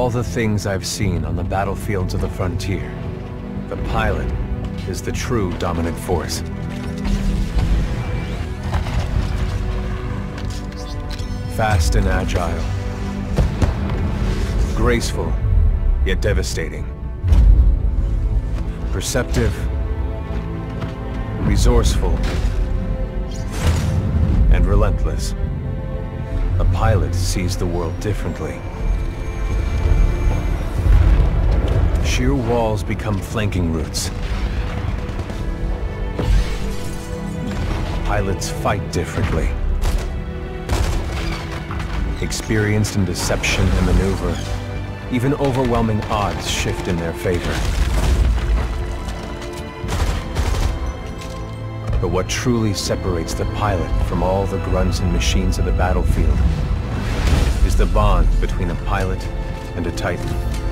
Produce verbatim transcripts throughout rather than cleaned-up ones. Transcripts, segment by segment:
all the things I've seen on the battlefields of the frontier, the pilot is the true dominant force. Fast and agile. Graceful, yet devastating. Perceptive, resourceful, and relentless. A pilot sees the world differently. Sheer walls become flanking routes. Pilots fight differently. Experienced in deception and maneuver, even overwhelming odds shift in their favor. But what truly separates the pilot from all the grunts and machines of the battlefield is the bond between a pilot and a Titan.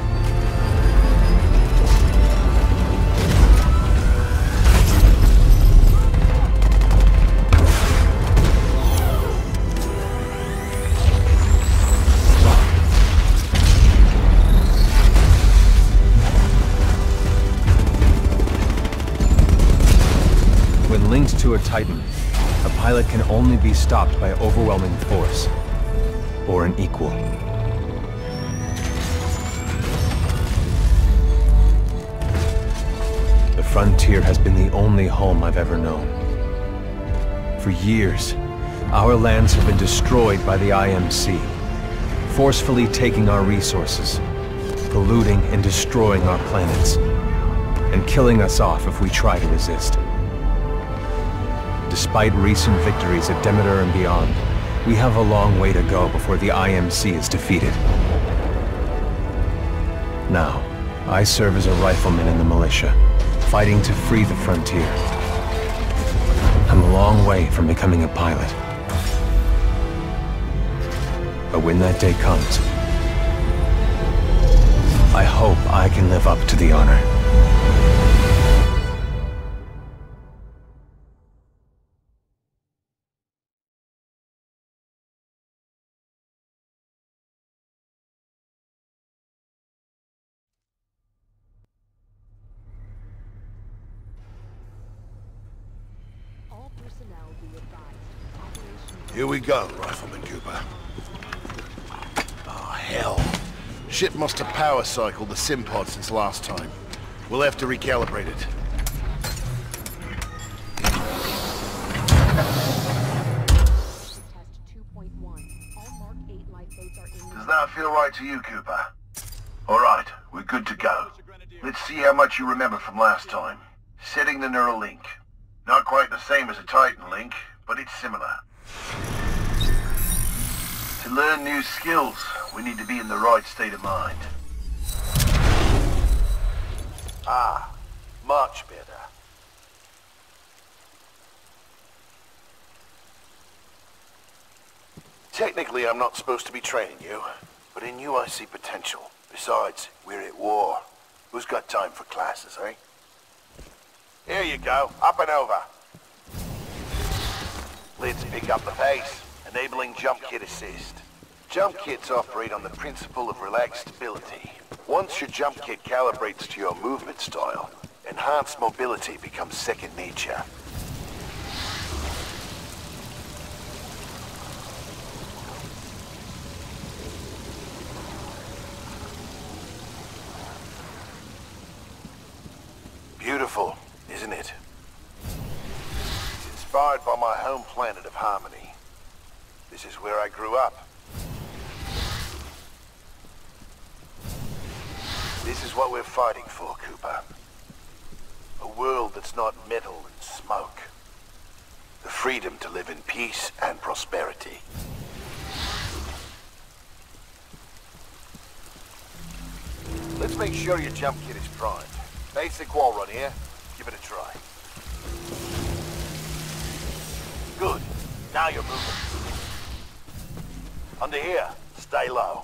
Linked to a Titan, a pilot can only be stopped by overwhelming force, or an equal. The frontier has been the only home I've ever known. For years, our lands have been destroyed by the I M C, forcefully taking our resources, polluting and destroying our planets, and killing us off if we try to resist. Despite recent victories at Demeter and beyond, we have a long way to go before the I M C is defeated. Now, I serve as a rifleman in the militia, fighting to free the frontier. I'm a long way from becoming a pilot. But when that day comes, I hope I can live up to the honor. Here we go, Rifleman Cooper. Oh, hell. Ship must have power cycled the sim pod since last time. We'll have to recalibrate it. Does that feel right to you, Cooper? All right, we're good to go. Let's see how much you remember from last time. Setting the neural link. Not quite the same as a Titan link, but it's similar. To learn new skills, we need to be in the right state of mind. Ah, much better. Technically, I'm not supposed to be training you, but in you I see potential. Besides, we're at war. Who's got time for classes, eh? Here you go, up and over. Let's pick up the pace, enabling jump kit assist. Jump kits operate on the principle of relaxed stability. Once your jump kit calibrates to your movement style, enhanced mobility becomes second nature. Beautiful, isn't it? It's inspired by my home planet of Harmony. This is where I grew up. This is what we're fighting for, Cooper. A world that's not metal and smoke. The freedom to live in peace and prosperity. Let's make sure your jump kit is primed. Basic wall run here. Give it a try. Good. Now you're moving. Under here. Stay low.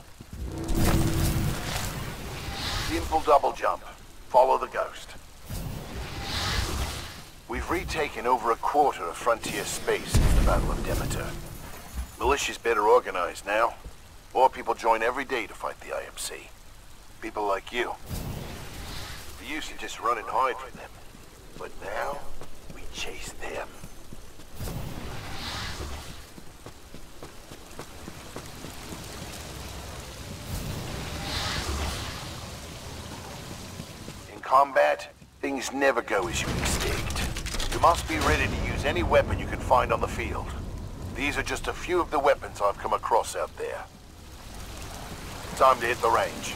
Simple double jump. Follow the ghost. We've retaken over a quarter of frontier space since the Battle of Demeter. Militia's better organized now. More people join every day to fight the I M C. People like you. We used to just run and hide from them. But now, we chase them. In combat, things never go as you expect. You must be ready to use any weapon you can find on the field. These are just a few of the weapons I've come across out there. Time to hit the range.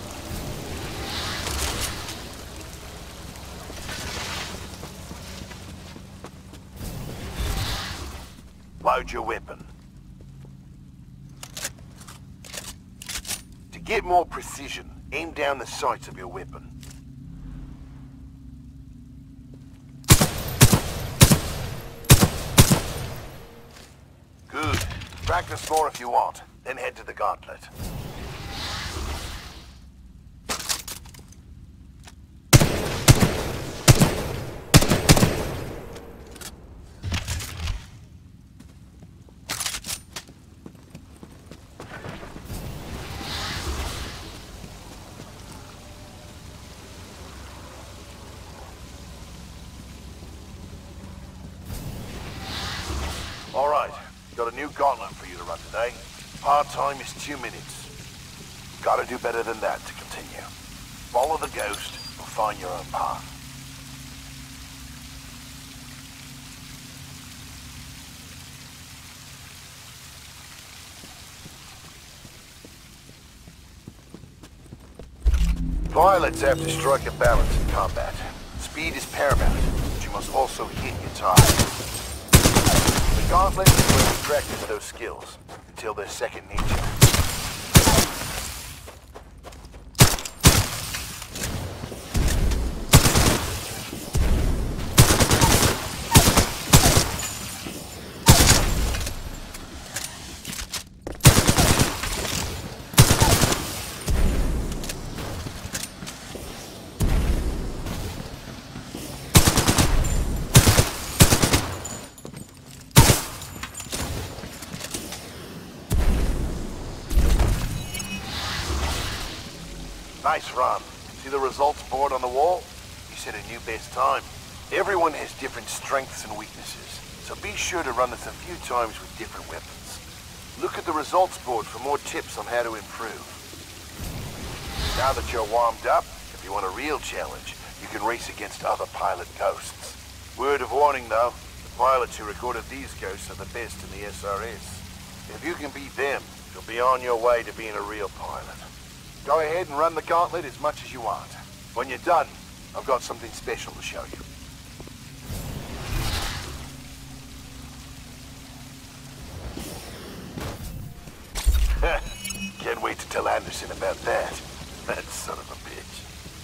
Load your weapon. To get more precision, aim down the sights of your weapon. Good. Practice more if you want, then head to the gauntlet. All right. Got a new gauntlet for you to run today. Hard time is two minutes. Gotta do better than that to continue. Follow the ghost or find your own path. Pilots have to strike a balance in combat. Speed is paramount, but you must also hit your target. The gauntlet is where you practice those skills, until they're second nature. Nice run. See the results board on the wall? You set a new best time. Everyone has different strengths and weaknesses, so be sure to run this a few times with different weapons. Look at the results board for more tips on how to improve. Now that you're warmed up, if you want a real challenge, you can race against other pilot ghosts. Word of warning though, the pilots who recorded these ghosts are the best in the S R S. If you can beat them, you'll be on your way to being a real pilot. Go ahead and run the gauntlet as much as you want. When you're done, I've got something special to show you. Can't wait to tell Anderson about that. That son of a bitch.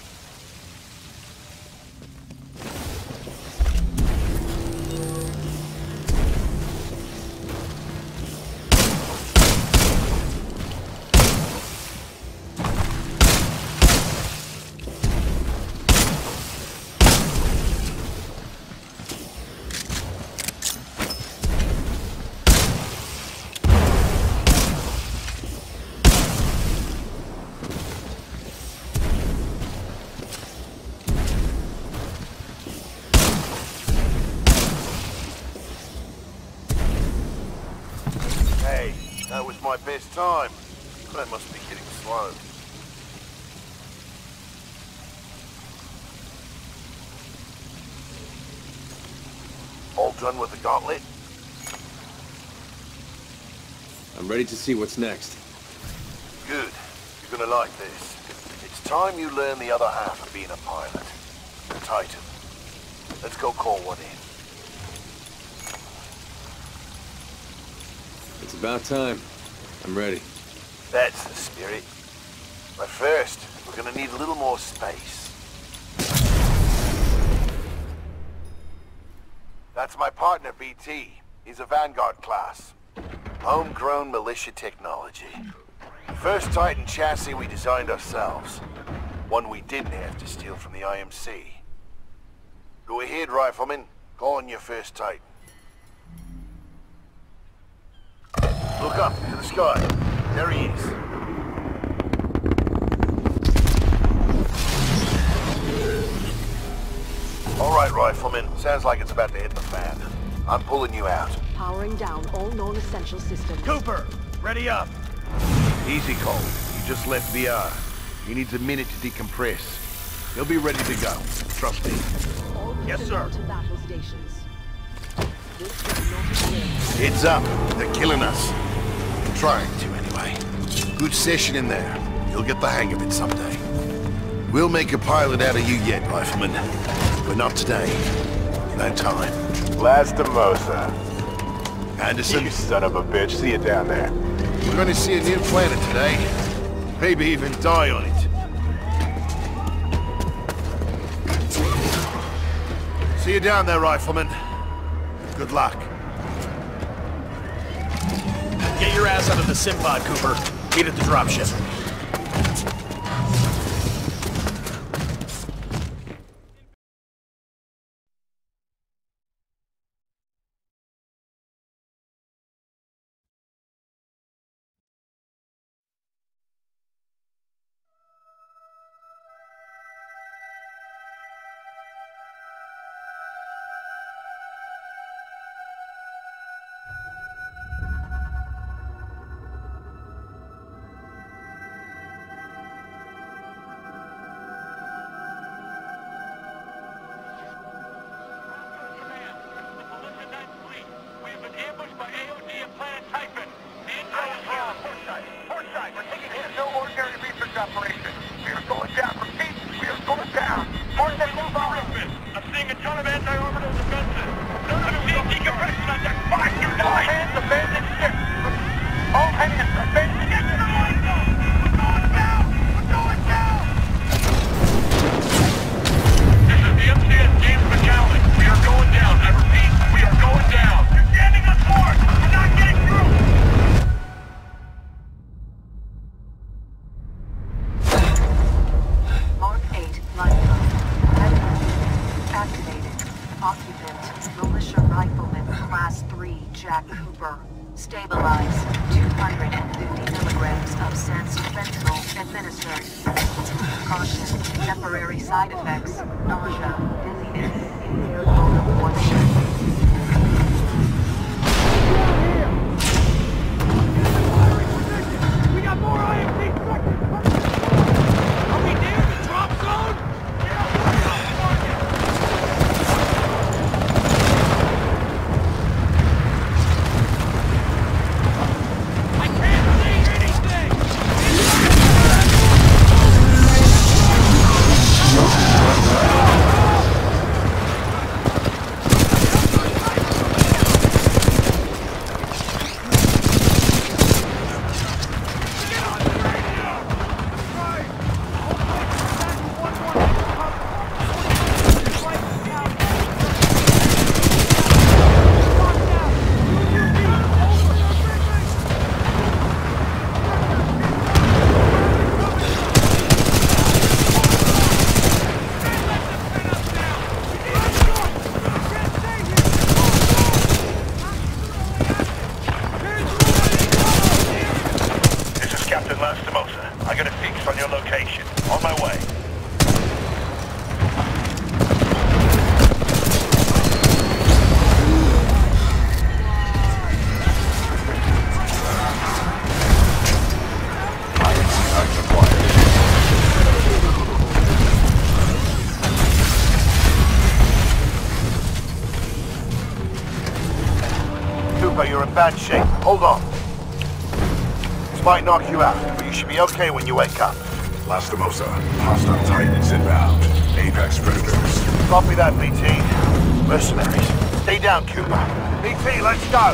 Hey, that was my best time. I must be getting slow. All done with the gauntlet? I'm ready to see what's next. Good. You're gonna like this. It's time you learn the other half of being a pilot. The Titan. Let's go call one in. It's about time. I'm ready. That's the spirit. But first, we're gonna need a little more space. That's my partner, B T. He's a Vanguard class. Homegrown militia technology. First Titan chassis we designed ourselves. One we didn't have to steal from the I M C. Go ahead, Rifleman. Call on your first Titan. Look up to the sky. There he is. right, Rifleman. Sounds like it's about to hit the fan. I'm pulling you out. Powering down all known essential systems. Cooper, ready up. Easy, Cole. You just left V R. He needs a minute to decompress. He'll be ready to go. Trust me. All Yes, sir. to battle stations. This is not a game. Heads up. They're killing us. Trying to, anyway. Good session in there. You'll get the hang of it someday. We'll make a pilot out of you yet, Rifleman. But not today. No time. Lastimosa. Anderson, You son of a bitch. See you down there. we're going to see a new planet today. Maybe even die on it. See you down there, Rifleman. Good luck. Get your ass out of the sim pod, Cooper. Meet at the dropship. Operation. We are going down. Repeat, we are going down. Forces move on. I'm seeing a ton of anti-orbital defenses. I'm seeing decompression on deck. Five, two, nine. All hands abandon ship. All hands abandon. Get to the light zone. We're going down. We're going down. This is the M C S James McCallum. We are going down. I repeat, we are going down. You're standing on board. We're not getting through. Mark eight, lifeboat. Headline activated. Occupant, militia rifleman, class three, Jack Cooper. Stabilize. two hundred fifty milligrams of Sansofentral administered. Caution. Temporary side effects. Nausea, dizziness, impaired motor function. We got more I M C structures! Are we near the drop zone? I can't see anything! This is Captain Lastimosa. I got a fix on your location. On my way. Cooper, you're in bad shape. Hold on. This might knock you out, but you should be okay when you wake up. Lastimosa. Hostile Titans inbound. Apex Predators. Copy that, B T. Mercenaries. Stay down, Cooper. B T, let's go!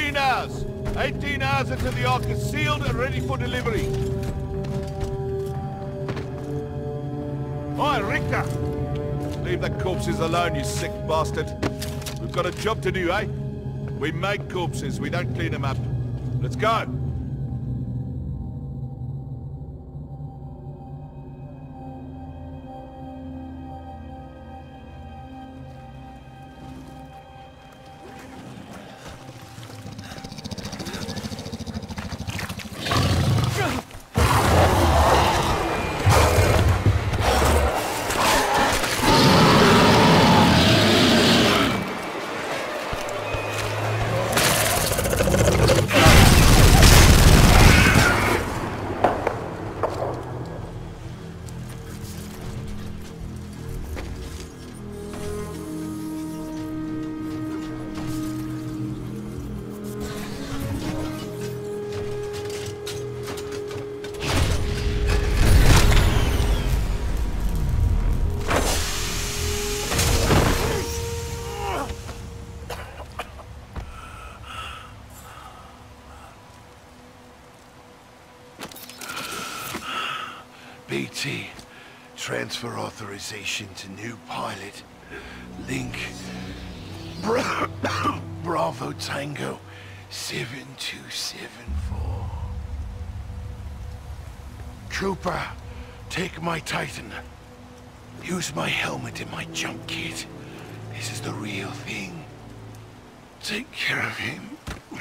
eighteen hours. eighteen hours until the Ark is sealed and ready for delivery. Oi, Richter! Leave the corpses alone, you sick bastard. We've got a job to do, eh? We make corpses, we don't clean them up. Let's go! B T, transfer authorization to new pilot. Link, Bra Bravo Tango, seven two seven four. Trooper, take my Titan. Use my helmet and my jump kit. This is the real thing. Take care of him.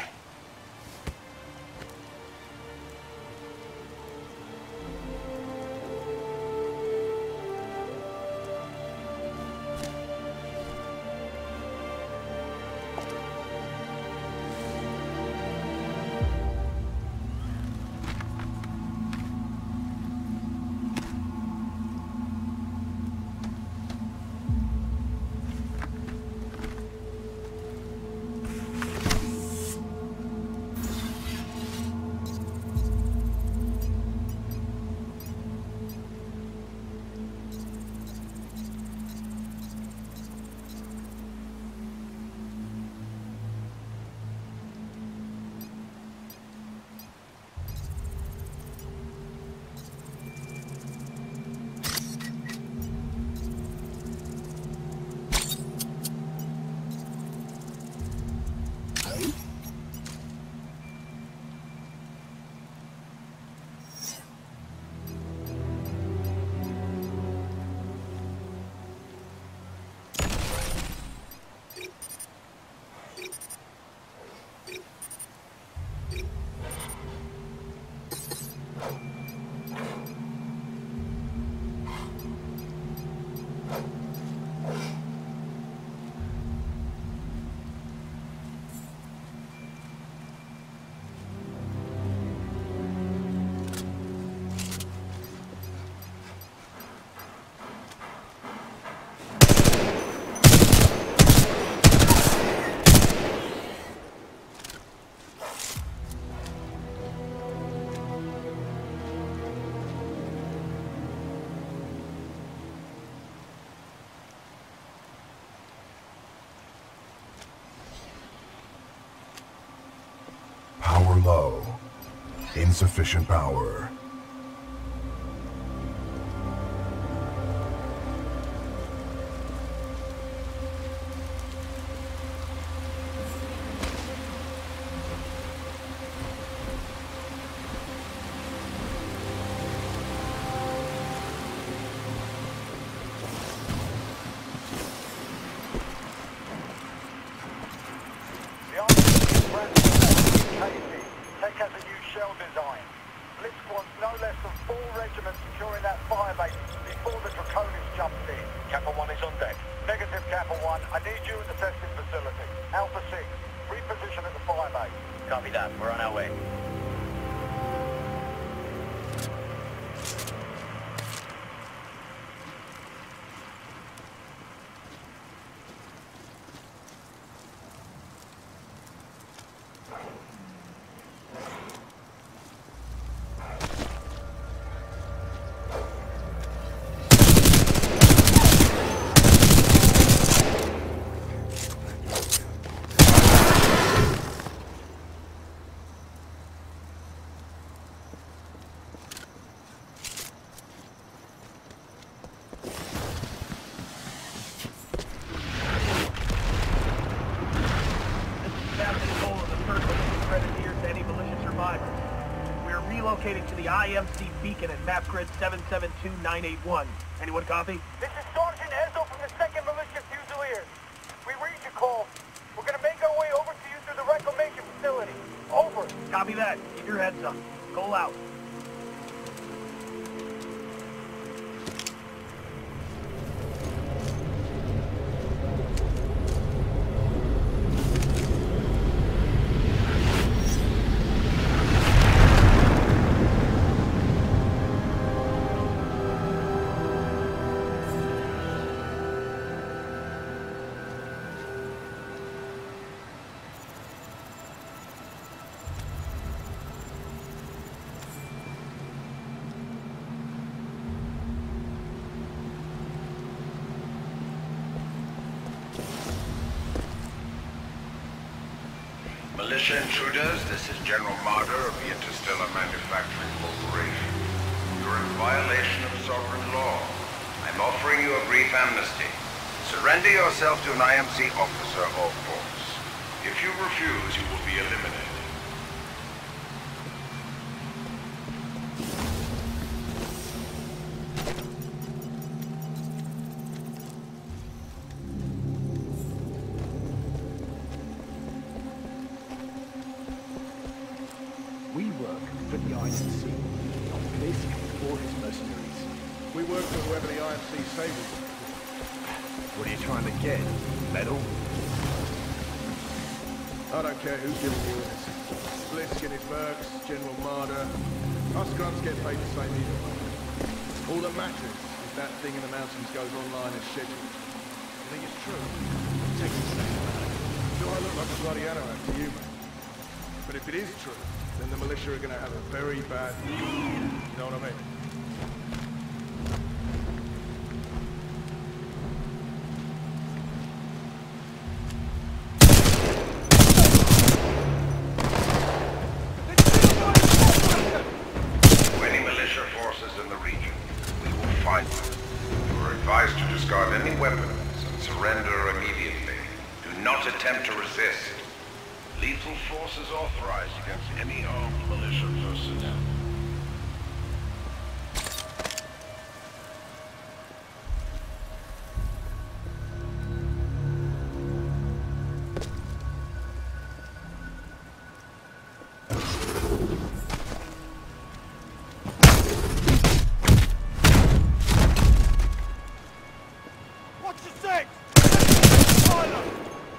Power low. Insufficient power. Tech has a new shell design. Blitz wants no less than four regiments securing that firebase before the Draconis jumps in. Kappa one is on deck. Negative, Kappa one. I need you at the testing facility. Alpha six, reposition at the firebase. Copy that. We're on our way. five. We're relocating to the I M C beacon at map grid seven seven two nine eight one. Anyone copy? This is Sergeant Ezo from the second Militia Fusiliers. We read your call. We're gonna make our way over to you through the reclamation facility. Over. Copy that. Keep your heads up. Goal out. Militia intruders, this is General Marder of the Interstellar Manufacturing Corporation. You're in violation of sovereign law. I'm offering you a brief amnesty. Surrender yourself to an I M C officer or force. If you refuse, you will be eliminated. We work for the I M C, not this or his mercenaries. We work for whoever the I M C say we work. What are you trying to get? Medal? I don't care who's giving you this. Blisk and his mercs, General Marder. Us grunts get paid the same either way. All that matters is that thing in the mountains goes online as scheduled. You think it's true? Take a second. Do I look like a bloody anorak to you, mate? But if it is true, then the militia are gonna have a very bad day. You know what I mean? Any militia forces in the region, we will find them. You are advised to discard any weapons and surrender immediately. Do not attempt to resist. Lethal force is authorized against any armed militia personnel. What's your six? Pilot!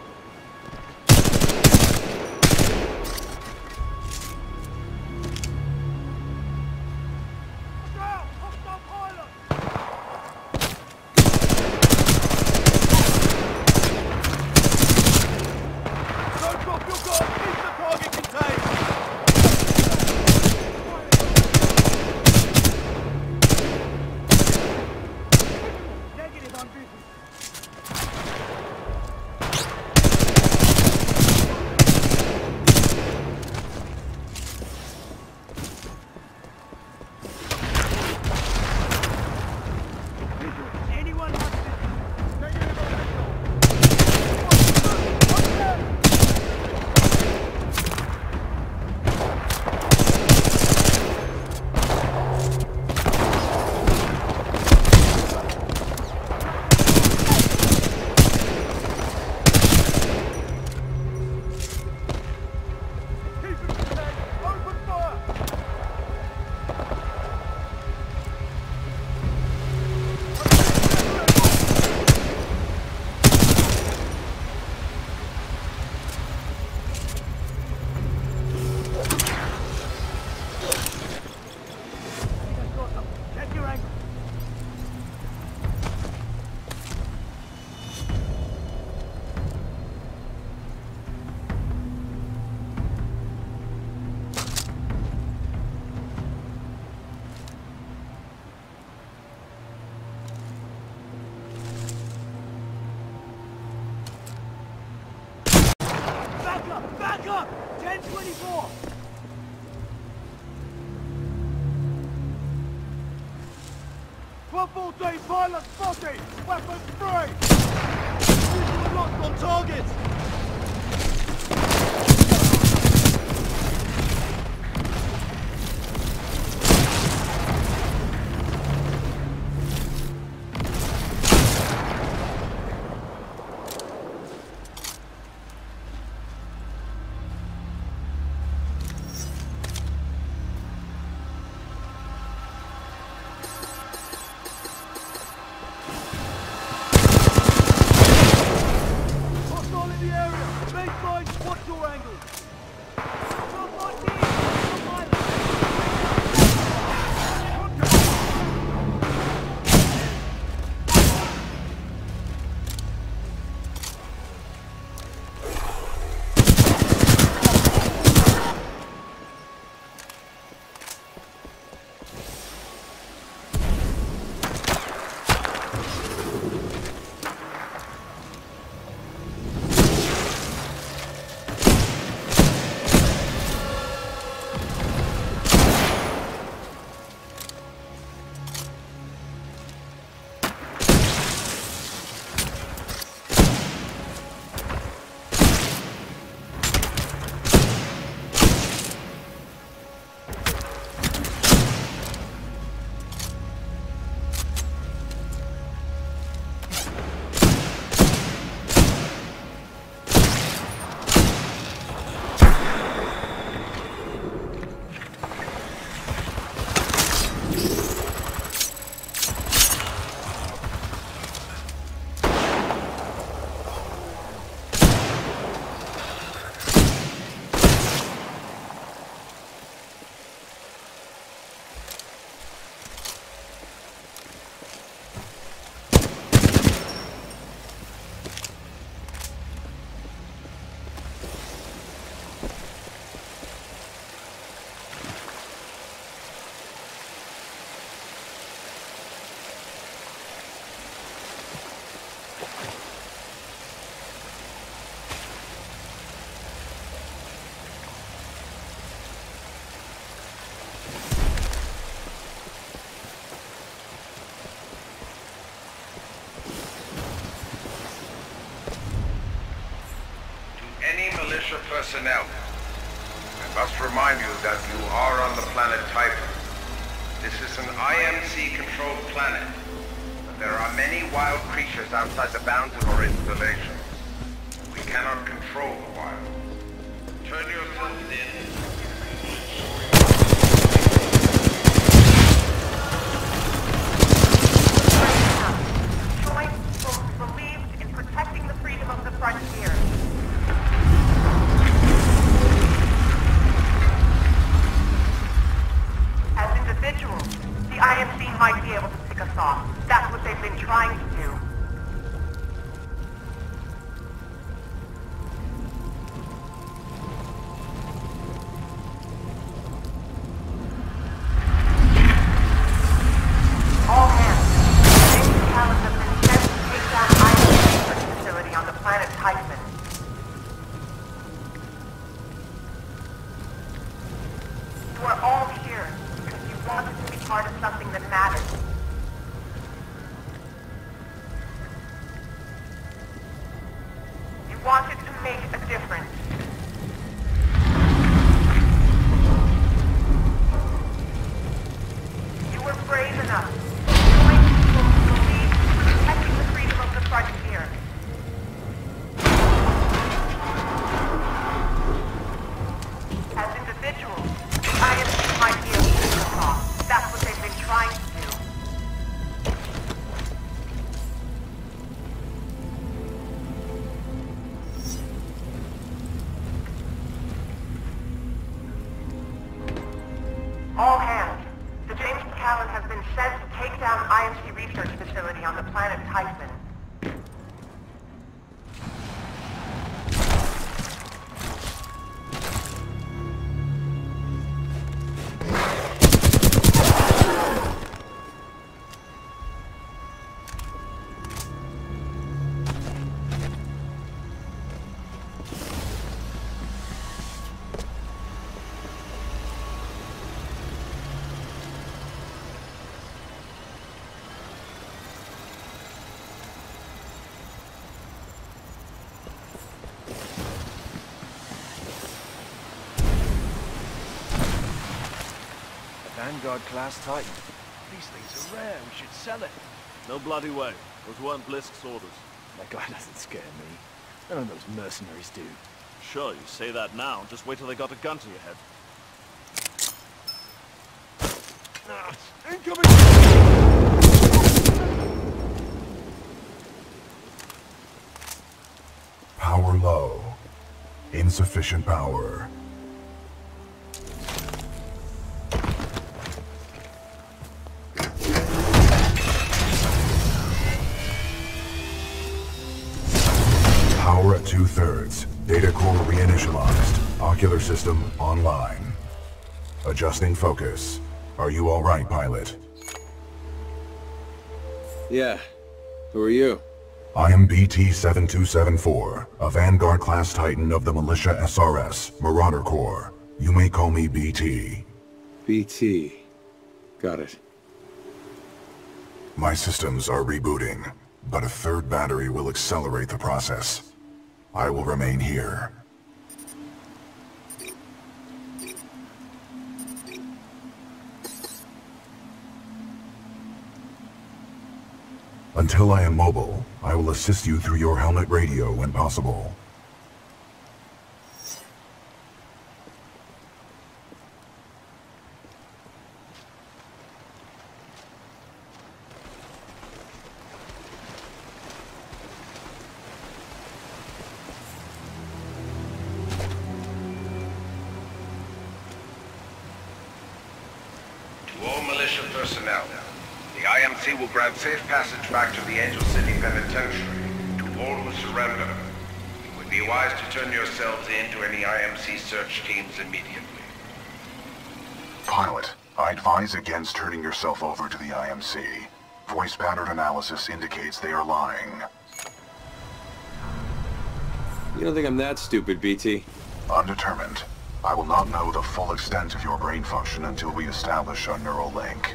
Back up! ten twenty-four! one fourteen pilot spotted! Weapons free! Visual locked on target! remind you that you are on the planet Typhon. This is an I M C-controlled planet. But there are many wild creatures outside the bounds of our installations. We cannot control the wild. Turn yourselves in. All hands. The James McAllen has been sent to take down I M C research facility on the planet Typhon. Vanguard class Titan. These things are rare. We should sell it. No bloody way. Those weren't Blisk's orders. That guy doesn't scare me. None of those mercenaries do. Sure, you say that now. Just wait till they got a gun to your head. Ah, incoming! Power low. Insufficient power. Power at two-thirds. Data core reinitialized. Ocular system online. Adjusting focus. Are you all right, pilot? Yeah. Who are you? I am B T seven two seven four, a Vanguard-class Titan of the Militia S R S, Marauder Corps. You may call me B T. B T. Got it. My systems are rebooting, but a third battery will accelerate the process. I will remain here. Until I am mobile, I will assist you through your helmet radio when possible. To all militia personnel, the I M C will grant safe passage back to the Angel City Penitentiary to all who surrender. It would be wise to turn yourselves in to any I M C search teams immediately. Pilot, I advise against turning yourself over to the I M C. Voice pattern analysis indicates they are lying. You don't think I'm that stupid, B T? Undetermined. I will not know the full extent of your brain function until we establish a neural link.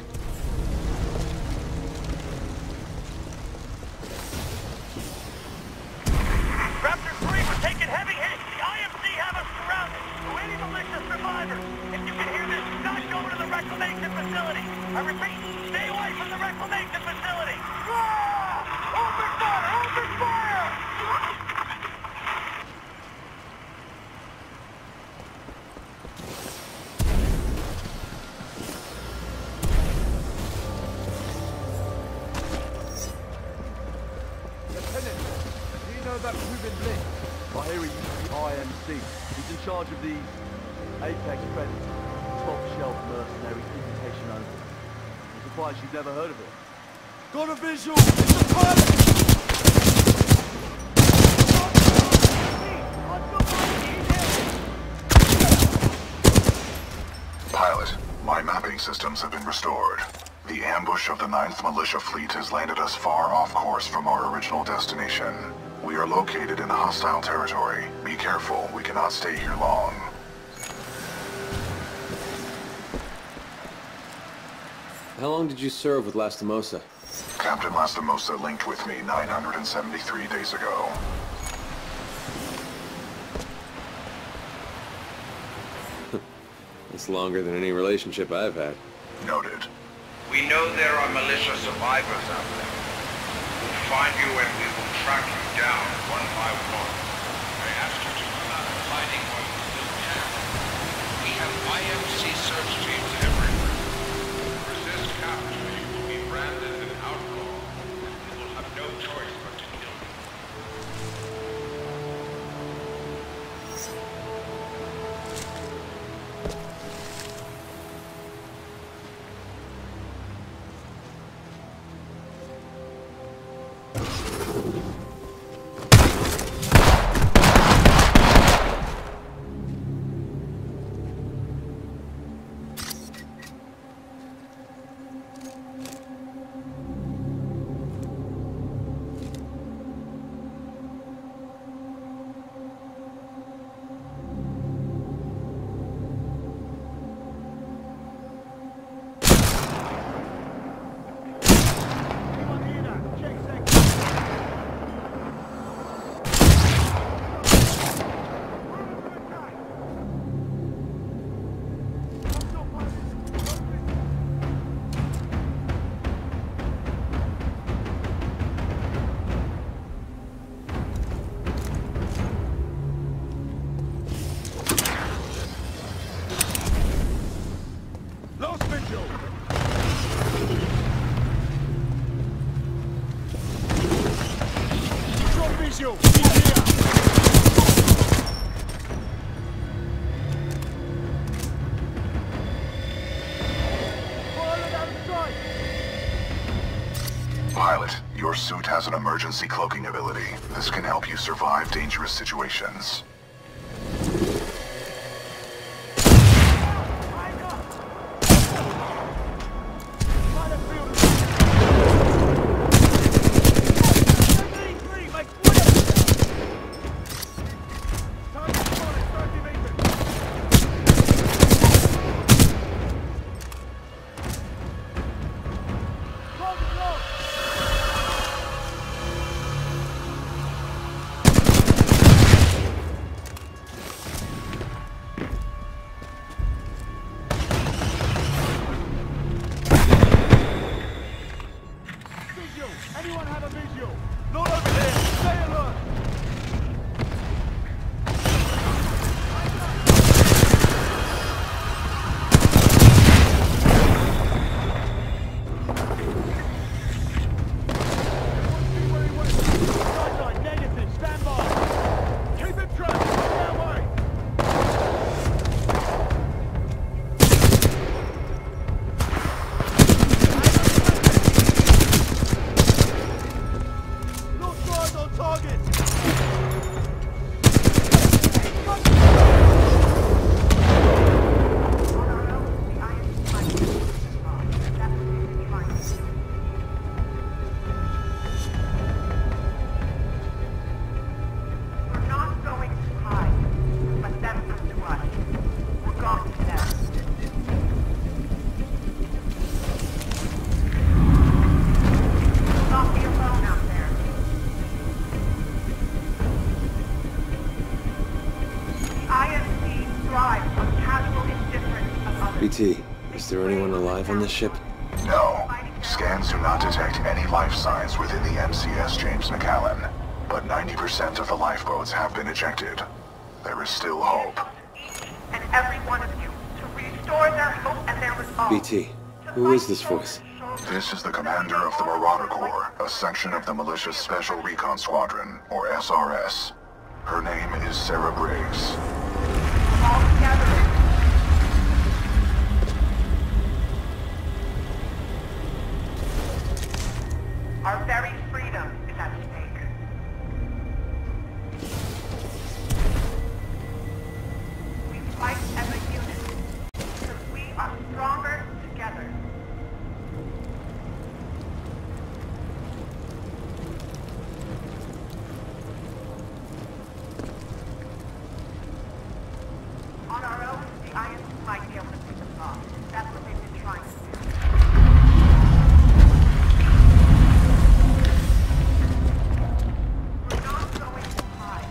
Raptor three, we're taking heavy hits. The I M C have us surrounded. To any militia survivors, C. He's in charge of these Apex Predators, top-shelf mercenary imitation only. I'm surprised you've never heard of it. Got a visual! It's a pilot! Pilot, my mapping systems have been restored. The ambush of the ninth Militia Fleet has landed us far off course from our original destination. We are located in hostile territory. Be careful, we cannot stay here long. How long did you serve with Lastimosa? Captain Lastimosa linked with me nine hundred seventy-three days ago. It's longer than any relationship I've had. Noted. We know there are militia survivors out there. We'll find you and we will track you down one by one. I ask you to come out and fighting while you still can. We have I M C search teams everywhere. Resist capture, you will be branded an outlaw, and we will have no choice but to kill you. Pilot, your suit has an emergency cloaking ability. This can help you survive dangerous situations. Anyone have a visual? Not over here! Stay alert! Negative, stand by! Keep him trapped! Stay away! B T, is there anyone alive on this ship? No. Scans do not detect any life signs within the M C S James McAllen, but ninety percent of the lifeboats have been ejected. There is still hope. And every one of you to restore their hope and their resolve. B T, who is this voice? This is the commander of the Marauder Corps, a section of the Militia's Special Recon Squadron, or S R S. Her name is Sarah Briggs. All together. Our very freedom is at stake. We fight as a unit, because we are stronger together. On our own, the I M C might be able to pick us off. That's what they've been trying to do. We're not going to hide.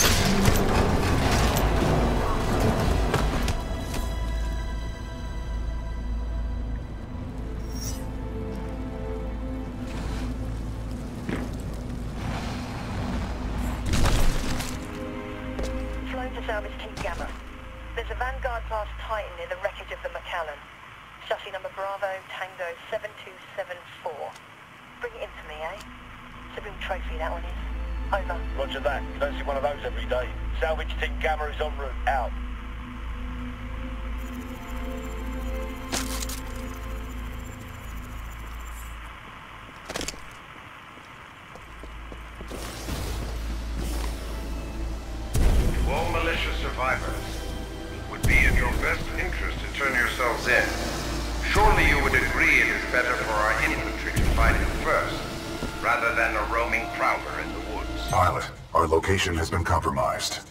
Flown to salvage Team Gamma. There's a Vanguard-class Titan near the wreckage of the Macallan. Chassis number Bravo Tango seven two seven four. Bring it in for me, eh? Supreme trophy, that one is. Over. Roger that. You don't see one of those every day. Salvage Team Gamma is en route. Out. To all militia survivors, it would be in your best interest to turn yourselves in. Surely you would agree it is better for our infantry to fight it first, rather than a roaming prowler in the woods. Pilot, our location has been compromised.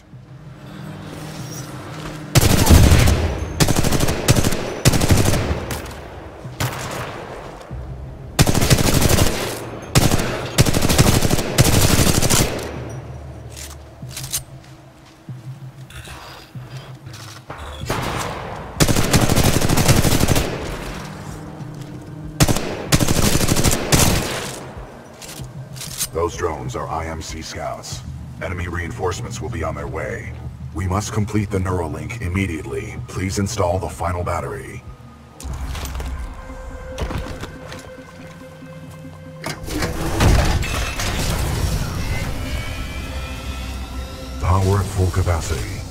Those drones are I M C scouts. Enemy reinforcements will be on their way. We must complete the Neuralink immediately. Please install the final battery. Power at full capacity.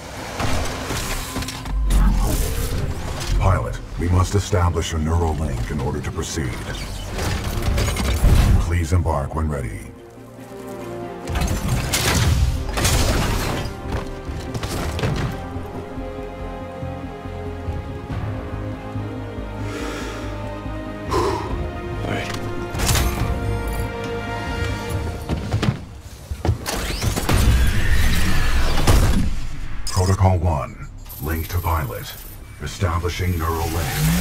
Pilot, we must establish a Neuralink in order to proceed. Please embark when ready. Protocol one, link to pilot. Establishing neural link.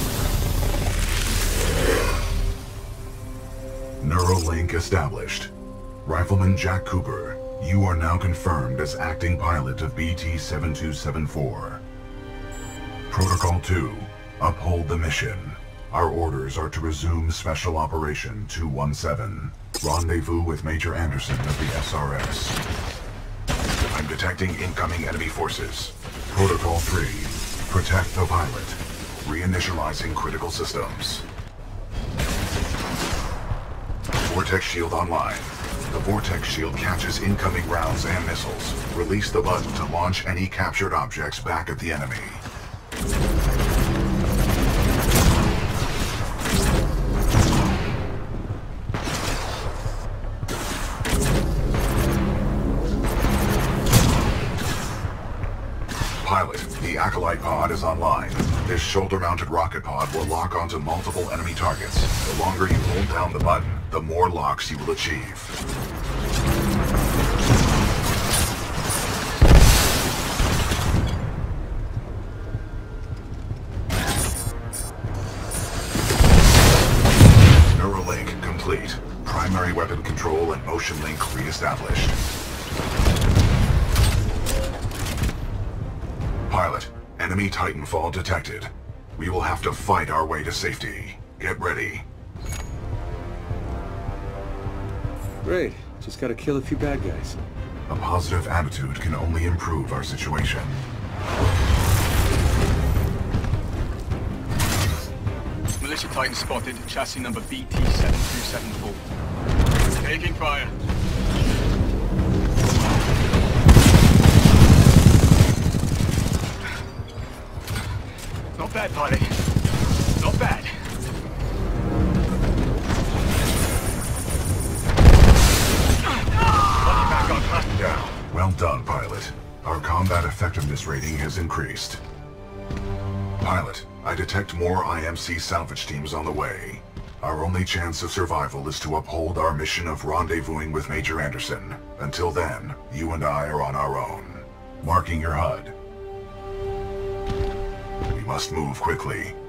Neural link established. Rifleman Jack Cooper, you are now confirmed as acting pilot of B T seven two seven four. Protocol two, uphold the mission. Our orders are to resume Special Operation two one seven. Rendezvous with Major Anderson of the S R S. I'm detecting incoming enemy forces. Protocol three, protect the pilot. Reinitializing critical systems. Vortex shield online. The Vortex shield catches incoming rounds and missiles. Release the button to launch any captured objects back at the enemy. Pilot, the Acolyte pod is online. This shoulder-mounted rocket pod will lock onto multiple enemy targets. The longer you hold down the button, the more locks you will achieve. Neuralink complete. Primary weapon control and motion link re-established. Pilot, enemy Titanfall detected. We will have to fight our way to safety. Get ready. Great. Just gotta kill a few bad guys. A positive attitude can only improve our situation. Militia Titan spotted, chassis number B T seven two seven four. Taking fire. Not bad, pilot. Not bad. Back on hot. Down. Well done, pilot. Our combat effectiveness rating has increased. Pilot, I detect more I M C salvage teams on the way. Our only chance of survival is to uphold our mission of rendezvousing with Major Anderson. Until then, you and I are on our own. Marking your H U D. We must move quickly.